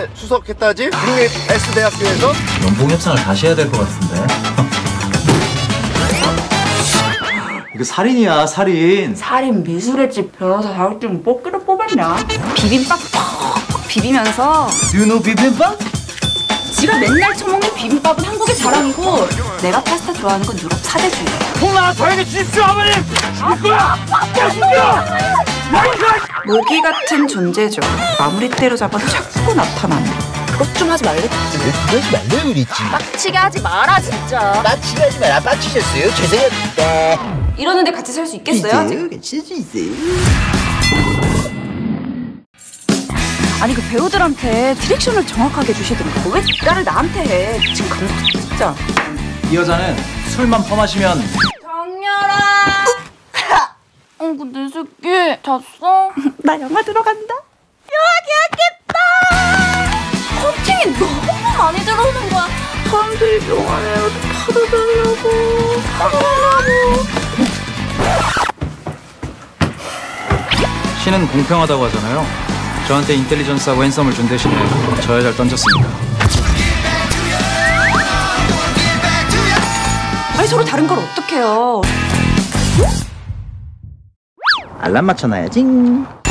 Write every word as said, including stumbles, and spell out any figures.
이번에 수석했다지? 국립 S대학교에서? 연봉 협상을 다시 해야 될 것 같은데. 이거 살인이야, 살인. 살인 미술의 집 변호사 자격증 뽑기로 뽑았냐? 비빔밥 퍽 비비면서 You know 비빔밥? 지가 맨날 처먹는 비빔밥은 한국의 자랑이고 내가 파스타 좋아하는 건 유럽 사대주의야. 통나 저에게 주십시오, 아버님! 죽일 거야! 죽여! 모기 같은 존재죠. 마무리 때로 잡아도 자꾸 나타나는. 그것 좀 하지 말랬지. 그러지 말래요 그랬지. 빡치게 하지 마라 진짜. 빡치게 하지 마라. 빡치셨어요? 죄송합니다. 이러는데 같이 살 수 있겠어요? 같이 수 있어요. 아니 그 배우들한테 디렉션을 정확하게 주시던가. 왜 나를 나한테 해? 지금 감독 진짜. 이 여자는 술만 퍼마시면 정렬아. 어, 내 새끼 잤어? 나 영화 들어간다. 영화 계약했다. 헌팅이 너무 많이 들어오는 거야. 사람들이 영화 내로 팔아달라고 팔아달라고. 신은 공평하다고 하잖아요. 저한테 인텔리전스하고 핸섬을 준 대신에 저 여자를 던졌으니까. 아니 서로 다른 걸 어떡해요. 알람 맞춰놔야지.